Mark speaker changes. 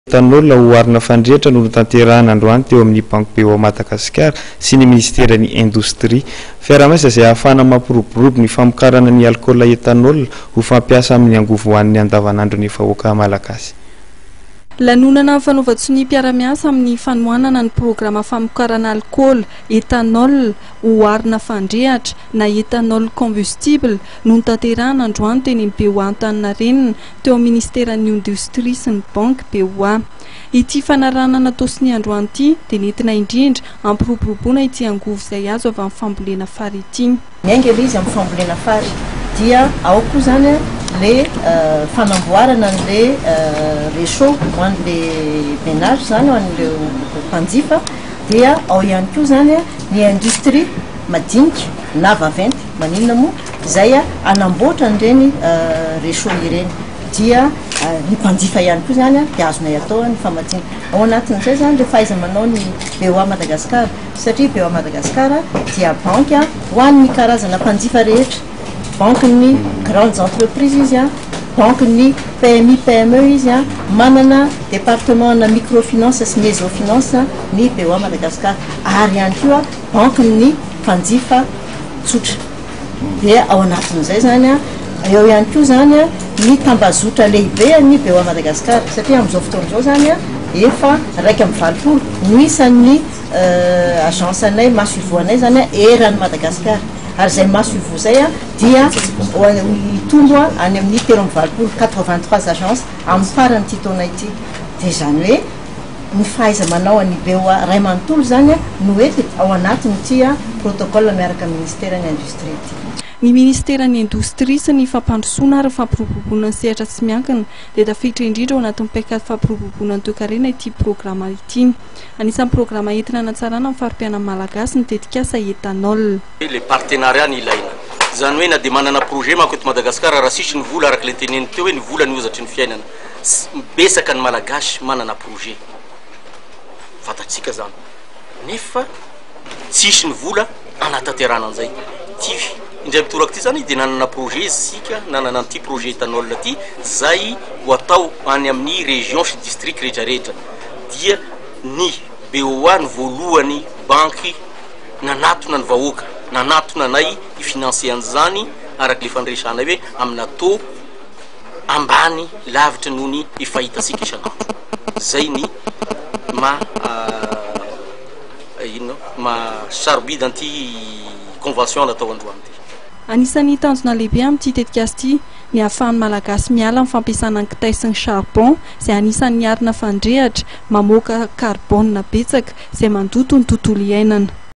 Speaker 1: Etanol ho arina fandrehatra no tanterahana androany teo amin'ny Banque BO Madagasikara sy ny Ministeran'ny Indostria. Fiaraha-miasa izay ahafahana mampiroborobo ny famokarana ny alcool etanol ho fampiasa amin'ny angovo hoan'ny andavanandro ny vahoaka malagasy.
Speaker 2: Lanonana fanaovan-tsony mpiara-miasa amin'ny fanohanana ny programa famokarana alcool etanol ho arina fandrehatra na etanol combustible no tanterahana androany teny BO Antaninarenina teo amin'ny Ministeran'ny Indostria sy ny Banque BO. Ity fanarahana natao sy ny androany ity dia nentina indrindra ampiroboroboana ity angovo izay azo avy amin'ny fambolena fary ity.
Speaker 3: Miainga izy amin'ny fambolena fary dia ao koa zany le fanamboarana le réchaud ho an'le ménage zany ho an'le mpanjifa, dia ao ihany koa zany ny industrie madinika na vaventy maninona moa izay anamboatra an'ireny réchaud ireny, dia ny mpanjifa ihany koa zany dia azonay atao ny famatsiana. Ao anatin'izay zany le fahaiza-manao ny BO Madagasikara, satria BO Madagasikara dia banque ho an'ny karazana mpanjifa rehetra, banque ny grandes entreprises izy banque ny PMI PME izy manana département na microfinance sy mésofinance ny BO Madagasikara, ary ihany koa banque ny mpanjifa tsotra. Dia ao anatin'izay zany eo ihany koa zany ny tambazotra lehibe ny BO Madagasikara, satria amin'izao fotoana izao zany efa 1.20 no isan'ny agence anay maso ivoanay zany eran'ny Madagasikara, ary izay maso ivo zay dia mitombo any amin'ny 83 agence amin'ny faran'ity taona ity. Dia zany hoe ny fahaiza-manao an'ny BO ray manontolo zany no ety ao anatin'ity protocole miaraka amin'ny Ministeran'ny Indostria ity.
Speaker 2: Ny Ministeran'ny Indostria sy ny fampandrosoana ary fampiroboroboana ny sehatra tsy miankina dia tafiditra indrindra ao anatin'ny paikady fampiroboroboana ny toe-karena ity programa ity. Anisan'ny programa entina hanatsarana amin'ny fari-piainana malagasy ny tetikasa etanol.
Speaker 4: Le partenariat ny ilaina, izany hoe na dia manana projet manko eto Madagasikara, raha sisy ny vola araka le teneny teo hoe ny vola ny ozatry ny fiainana, besaka ny malagasy manana projet. Fatatsika zany. Nefa tsisy ny vola anatanterana an'izay. Indray mitoraka ity zany dia nanana projet isika, nanana an'ity projet etanol ity zay ho atao any amin'ny région sy district rehetrarehetra. Dia ny BOA ny voalohany banky nanatona ny vahoaka, nanatona anay ifinanse an'izany araka le fandraisanay hoe amina taux ambany lavitra noho ny ifahitasika isanandro. Zay ny sarobide d'anty convention natao androany.
Speaker 2: Anisan'ny tanjona lehibe amin'ity tetikasa ity ny ahafahan'ny malagasy miala amin'ny fampiasana ny kitay sy ny charbon izay anisan'ny arina fandrehatra mamoaka carbone betsaka izay mandoto ny tontolo iainana.